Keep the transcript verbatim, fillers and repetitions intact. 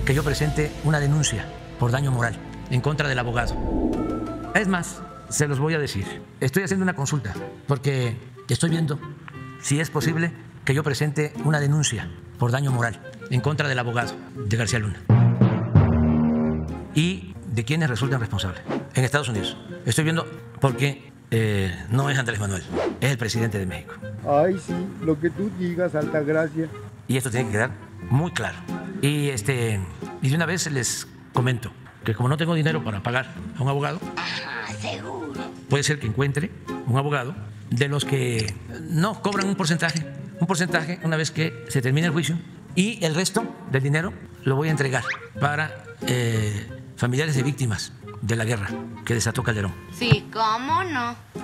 que yo presente una denuncia por daño moral en contra del abogado. Es más, se los voy a decir. Estoy haciendo una consulta porque estoy viendo si es posible que yo presente una denuncia por daño moral en contra del abogado de García Luna y de quienes resultan responsables en Estados Unidos. Estoy viendo porque eh, no es Andrés Manuel, es el presidente de México. Ay, sí, lo que tú digas, Altagracia. Y esto tiene que quedar muy claro. Y, este, y de una vez les comento que como no tengo dinero para pagar a un abogado, Ajá, seguro. puede ser que encuentre un abogado de los que no cobran un porcentaje, un porcentaje una vez que se termine el juicio, y el resto del dinero lo voy a entregar para eh, familiares de víctimas de la guerra que desató Calderón. Sí, ¿cómo no?